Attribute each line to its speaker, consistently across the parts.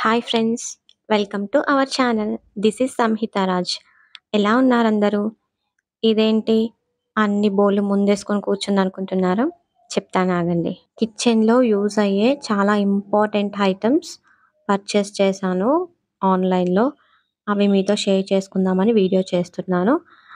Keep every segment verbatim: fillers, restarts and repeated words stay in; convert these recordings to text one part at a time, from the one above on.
Speaker 1: Hi friends, welcome to our channel. This is Samhita Raj. ఎలా ఉన్నారు అందరూ? ఇదేంటి అన్ని బోళ్ళు ముందేసుకొని కూర్చుంది అనుకుంటున్నారా? చెప్తాను ఆగండి. కిచెన్లో యూజ్ అయ్యే చాలా ఇంపార్టెంట్ ఐటమ్స్ పర్చేస్ చేశాను ఆన్లైన్లో. అవి మీతో షేర్ చేసుకుందామని వీడియో చేస్తున్నాను.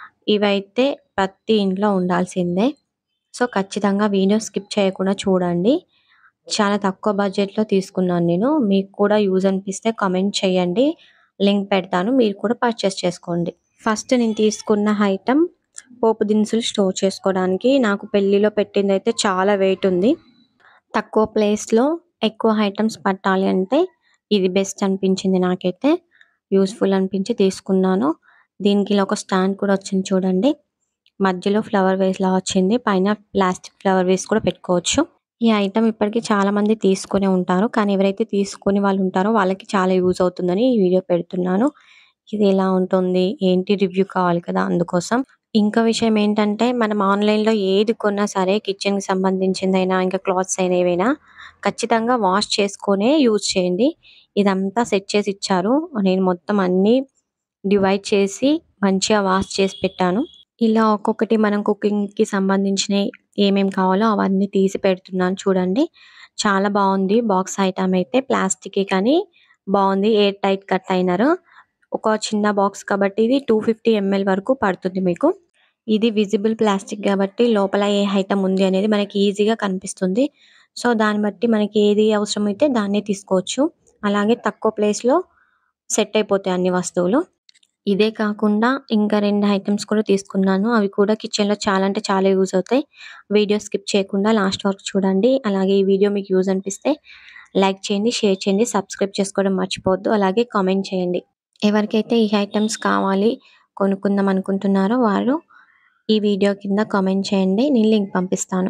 Speaker 1: ఇవైతే ప్రతి ఇంట్లో ఉండాల్సిందే. సో ఖచ్చితంగా వీడియో స్కిప్ చేయకుండా చూడండి. చాలా తక్కువ బడ్జెట్‌లో తీసుకున్నాను నేను. మీకు కూడా యూజ్ అనిపిస్తే కామెంట్ చేయండి. లింక్ పెడతాను. మీరు కూడా పర్చేస్ చేసుకోండి. ఫస్ట్ నేను తీసుకున్న ఐటెమ్ పోపు దినుసులు స్టోర్ చేసుకోవడానికి. నాకు పెళ్ళిలో పెట్టిందైతే చాలా వెయిట్ ఉంది. తక్కువ ప్లేస్‌లో ఎక్కువ ఐటమ్స్ పట్టాలి అంటే ఇది బెస్ట్ అనిపించింది నాకైతే. యూజ్‌ఫుల్ అనిపించి తీసుకున్నాను. దీనికి ఇలా ఒక స్టాండ్ కూడా వచ్చింది చూడండి. మధ్యలో ఫ్లవర్ వేస్‌లా వచ్చింది. పైన ప్లాస్టిక్ ఫ్లవర్ వేస్ కూడా పెట్టుకోవచ్చు. ఈ ఐటెమ్ ఇప్పటికి చాలా మంది తీసుకునే ఉంటారు. కానీ ఎవరైతే తీసుకుని వాళ్ళు ఉంటారో వాళ్ళకి చాలా యూజ్ అవుతుందని ఈ వీడియో పెడుతున్నాను. ఇది ఎలా ఉంటుంది, ఏంటి రివ్యూ కావాలి కదా అందుకోసం. ఇంకో విషయం ఏంటంటే మనం ఆన్లైన్‌లో ఏది కొన్నా సరే కిచెన్‌కి సంబంధించిందైనా ఇంకా క్లాత్స్ అయినా ఏవైనా ఖచ్చితంగా వాష్ చేసుకొనే యూజ్ చేయండి. ఇదంతా సెట్ చేసి ఇచ్చారు. నేను మొత్తం అన్నీ డివైడ్ చేసి మంచిగా వాష్ చేసి పెట్టాను. ఇలా ఒక్కొక్కటి మనం కుకింగ్‌కి సంబంధించినయి ఏమేం కావాలో అవన్నీ తీసి పెడుతున్నాను చూడండి. చాలా బాగుంది బాక్స్ ఐటెమ్ అయితే. ప్లాస్టికే కానీ బాగుంది. Air tight container. ఒక చిన్న బాక్స్ కాబట్టి ఇది టూ ఫిఫ్టీ ఎంఎల్ వరకు పడుతుంది మీకు. ఇది విజిబుల్ ప్లాస్టిక్ కాబట్టి లోపల ఏ ఐటెమ్ ఉంది అనేది మనకి ఈజీగా కనిపిస్తుంది. సో దాన్ని బట్టి మనకి ఏది అవసరమైతే దాన్నే తీసుకోవచ్చు. అలాగే తక్కువ ప్లేస్‌లో సెట్ అయిపోతాయి అన్ని వస్తువులు. ఇదే కాకుండా ఇంకా రెండు ఐటమ్స్ కూడా తీసుకున్నాను. అవి కూడా కిచెన్‌లో చాలా అంటే చాలా యూజ్ అవుతాయి. వీడియో స్కిప్ చేయకుండా లాస్ట్ వరకు చూడండి. అలాగే ఈ వీడియో మీకు యూజ్ అనిపిస్తే లైక్ చేయండి, షేర్ చేయండి, సబ్స్క్రైబ్ చేసుకోవడం మర్చిపోవద్దు. అలాగే కామెంట్ చేయండి. ఎవరికైతే ఈ ఐటమ్స్ కావాలి కొనుక్కుందాం అనుకుంటున్నారో వారు ఈ వీడియో కింద కామెంట్ చేయండి. నేను లింక్ పంపిస్తాను.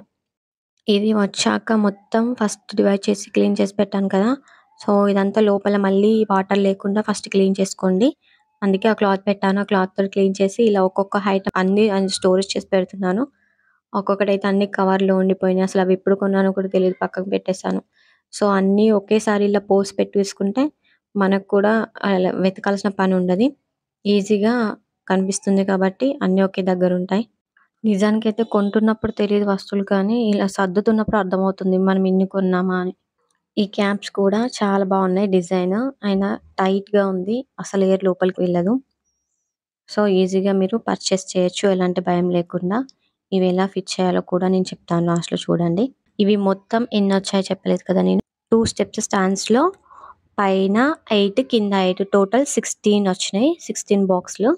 Speaker 1: ఇది వచ్చాక మొత్తం ఫస్ట్ డివైడ్ చేసి క్లీన్ చేసి పెట్టాను కదా! సో ఇదంతా లోపల మళ్ళీ వాటర్ లేకుండా ఫస్ట్ క్లీన్ చేసుకోండి. అందుకే ఆ క్లాత్ పెట్టాను. ఆ క్లాత్‌తో క్లీన్ చేసి ఇలా ఒక్కొక్క ఐటెమ్ అన్నీ స్టోరేజ్ చేసి పెడుతున్నాను. ఒక్కొక్కటైతే అన్ని కవర్‌లో ఉండిపోయినాయి. అసలు అవి ఎప్పుడు కొన్నానో కూడా తెలీదు. పక్కకు పెట్టేసాను. సో అన్నీ ఒకేసారి ఇలా పోసి పెట్టేసుకుంటే మనకు కూడా అలా వెతకాల్సిన పని ఉండదు. ఈజీగా కనిపిస్తుంది కాబట్టి అన్నీ ఒకే దగ్గర ఉంటాయి. నిజానికైతే కొంటున్నప్పుడు తెలీదు వస్తువులు కానీ ఇలా సర్దుతున్నప్పుడు అర్థమవుతుంది మనం ఇన్ని కొన్నామా అని. ఈ క్యాప్స్ కూడా చాలా బాగున్నాయి డిజైన్. అయినా టైట్‌గా ఉంది. అసలు ఎయిర్ లోపలికి వెళ్ళదు. సో ఈజీగా మీరు పర్చేస్ చేయొచ్చు ఎలాంటి భయం లేకుండా. ఇవి ఎలా ఫిట్ చేయాలో కూడా నేను చెప్తాను లాస్ట్‌లో చూడండి. ఇవి మొత్తం ఎన్ని వచ్చాయో చెప్పలేదు కదా నేను. టూ స్టెప్స్ స్టాండ్స్‌లో పైన ఎయిట్ కింద ఎయిట్ టోటల్ సిక్స్టీన్ వచ్చినాయి. సిక్స్టీన్ బాక్స్‌లు.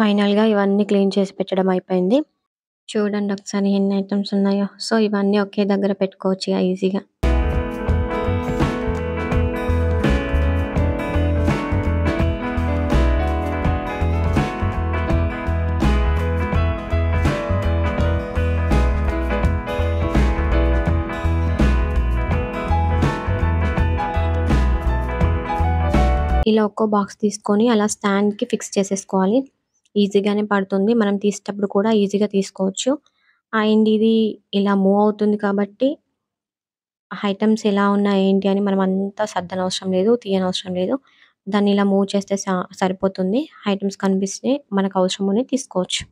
Speaker 1: ఫైనల్‌గా ఇవన్నీ క్లీన్ చేసి పెట్టడం అయిపోయింది. చూడండి ఒకసారి ఎన్ని ఐటెమ్స్ ఉన్నాయో. సో, ఇవన్నీ ఒకే దగ్గర పెట్టుకోవచ్చు ఇగ ఈజీగా. ఇలా ఒక్కో బాక్స్ తీసుకొని అలా స్టాండ్‌కి ఫిక్స్ చేసేసుకోవాలి. ఈజీగానే పడుతుంది. మనం తీసేటప్పుడు కూడా ఈజీగా తీసుకోవచ్చు. అండ్ ఇది ఇలా మూవ్ అవుతుంది కాబట్టి ఐటెమ్స్ ఎలా ఉన్నాయి ఏంటి అని మనం అంతా సర్దనవసరం లేదు. తీయనవసరం లేదు. దాన్ని ఇలా మూవ్ చేస్తే స సరిపోతుంది. ఐటెమ్స్ కనిపిస్తే మనకు అవసరం ఉన్నయి తీసుకోవచ్చు.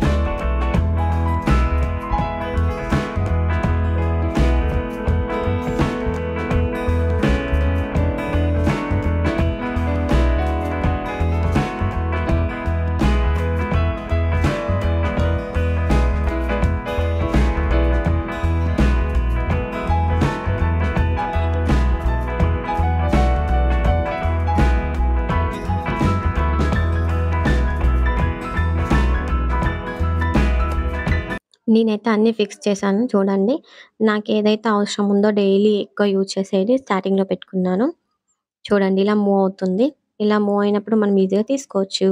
Speaker 1: నేనైతే అన్నీ ఫిక్స్ చేశాను చూడండి. నాకేదైతే అవసరం ఉందో డైలీ ఎక్కువ యూజ్ చేసేది స్టార్టింగ్‌లో పెట్టుకున్నాను. చూడండి ఇలా మూవ్ అవుతుంది. ఇలా మూవ్ అయినప్పుడు మనం ఈజీగా తీసుకోవచ్చు.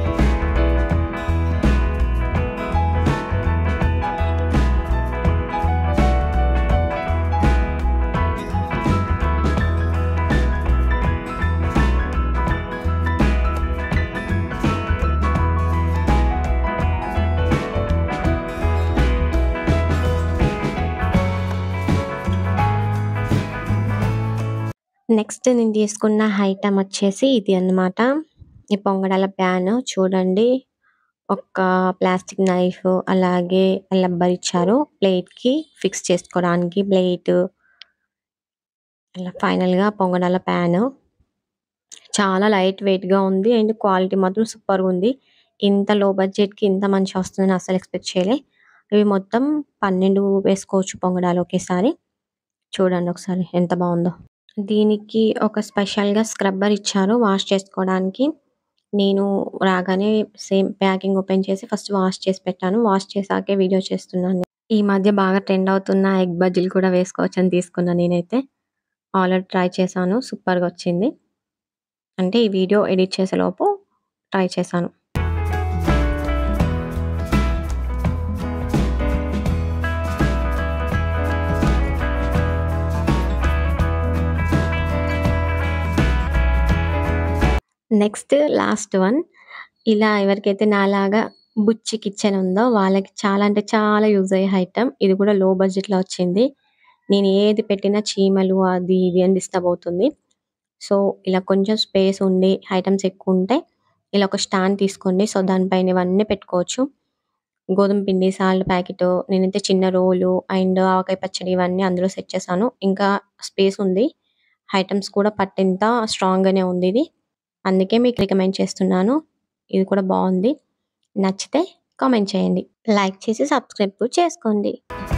Speaker 1: నెక్స్ట్ నేను తీసుకున్న ఐటెమ్ వచ్చేసి ఇది అన్నమాట. ఈ పొంగడాల ప్యాన్ చూడండి. ఒక ప్లాస్టిక్ నైఫ్ అలాగే రబ్బర్ ఇచ్చారు. ప్లేట్‌కి ఫిక్స్ చేసుకోవడానికి ప్లేట్. ఇలా ఫైనల్‌గా పొంగడాల ప్యాన్. చాలా లైట్ వెయిట్‌గా ఉంది. అండ్ క్వాలిటీ మాత్రం సూపర్‌గా ఉంది. ఇంత లో బడ్జెట్‌కి ఇంత మంచిగా వస్తుందని అస్సలు ఎక్స్‌పెక్ట్ చేయలే. ఇవి మొత్తం పన్నెండు వేసుకోవచ్చు పొంగడాలు ఒకేసారి. చూడండి ఒకసారి ఎంత బావుందో. దీనికి ఒక స్పెషల్‌గా స్క్రబ్బర్ ఇచ్చారు వాష్ చేసుకోవడానికి. నేను రాగానే సేమ్ ప్యాకింగ్ ఓపెన్ చేసి ఫస్ట్ వాష్ చేసి పెట్టాను. వాష్ చేసాకే వీడియో చేస్తున్నాను. ఈ మధ్య బాగా ట్రెండ్ అవుతున్న ఎగ్ బజ్జీలు కూడా వేసుకోవచ్చని తీసుకున్నా నేనైతే. ఆల్రెడీ ట్రై చేశాను. సూపర్‌గా వచ్చింది. అంటే ఈ వీడియో ఎడిట్ చేసేలోపు ట్రై చేశాను. Next last one. ఇలా ఎవరికైతే నాలాగా బుచ్చి కిచెన్ ఉందో వాళ్ళకి చాలా అంటే చాలా యూజ్ అయ్యే ఐటెమ్. ఇది కూడా లో బడ్జెట్‌లో వచ్చింది. నేను ఏది పెట్టినా చీమలు అది ఇది అని డిస్టర్బ్ అవుతుంది. సో, ఇలా కొంచెం స్పేస్ ఉండి ఐటెమ్స్ ఎక్కువ ఉంటే ఇలా ఒక స్టాండ్ తీసుకోండి. సో, దానిపైన ఇవన్నీ పెట్టుకోవచ్చు. గోధుమ పిండి, సాల్ట్ ప్యాకెటు, నేనైతే చిన్న రోలు అండ్ ఆవకాయ పచ్చడి ఇవన్నీ అందులో సెట్ చేశాను. ఇంకా స్పేస్ ఉంది. ఐటెమ్స్ కూడా పట్టేంత స్ట్రాంగ్‌గానే ఉంది ఇది. అందుకే మీకు రికమెండ్ చేస్తున్నాను. ఇది కూడా బావుంది. నచ్చితే కామెంట్ చేయండి. లైక్ చేసి సబ్స్క్రైబ్ కూడా చేసుకోండి.